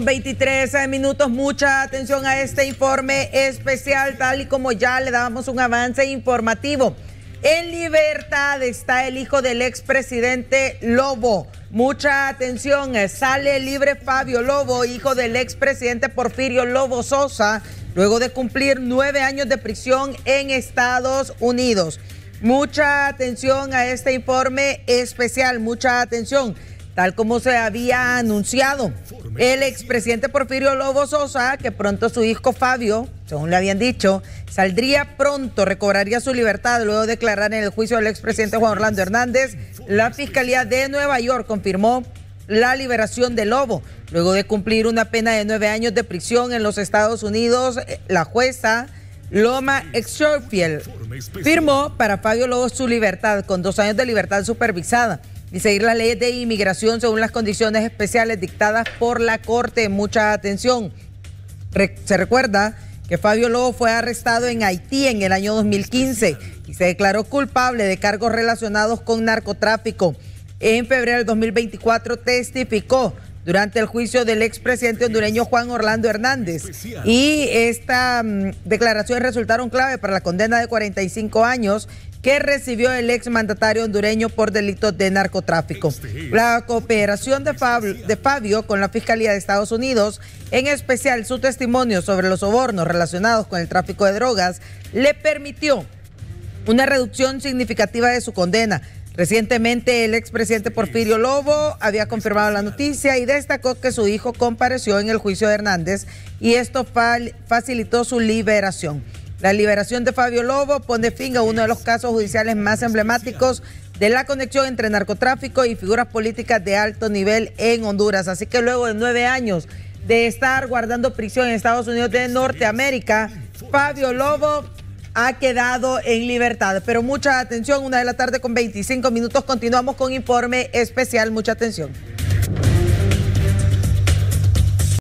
23 minutos. Mucha atención a este informe especial, tal y como ya le dábamos un avance informativo. En libertad está el hijo del expresidente Lobo. Mucha atención, sale libre Fabio Lobo, hijo del expresidente Porfirio Lobo Sosa, luego de cumplir 9 años de prisión en Estados Unidos. Mucha atención a este informe especial, mucha atención. Tal como se había anunciado, el expresidente Porfirio Lobo Sosa, que pronto su hijo Fabio, según le habían dicho, saldría pronto, recobraría su libertad luego de declarar en el juicio del expresidente Juan Orlando Hernández. La Fiscalía de Nueva York confirmó la liberación de Lobo. Luego de cumplir una pena de 9 años de prisión en los Estados Unidos, la jueza Loma Exorfield firmó para Fabio Lobo su libertad con 2 años de libertad supervisada y seguir las leyes de inmigración según las condiciones especiales dictadas por la Corte. Mucha atención. Se recuerda que Fabio Lobo fue arrestado en Haití en el año 2015 y se declaró culpable de cargos relacionados con narcotráfico. En febrero del 2024 testificó durante el juicio del expresidente hondureño Juan Orlando Hernández. Y esta declaración resultaron clave para la condena de 45 años que recibió el exmandatario hondureño por delitos de narcotráfico. La cooperación de Fabio con la Fiscalía de Estados Unidos, en especial su testimonio sobre los sobornos relacionados con el tráfico de drogas, le permitió una reducción significativa de su condena. Recientemente el expresidente Porfirio Lobo había confirmado la noticia y destacó que su hijo compareció en el juicio de Hernández y esto facilitó su liberación. La liberación de Fabio Lobo pone fin a uno de los casos judiciales más emblemáticos de la conexión entre narcotráfico y figuras políticas de alto nivel en Honduras. Así que luego de 9 años de estar guardando prisión en Estados Unidos de Norteamérica, Fabio Lobo ha quedado en libertad. Pero mucha atención, 1 de la tarde con 25 minutos. Continuamos con informe especial. Mucha atención.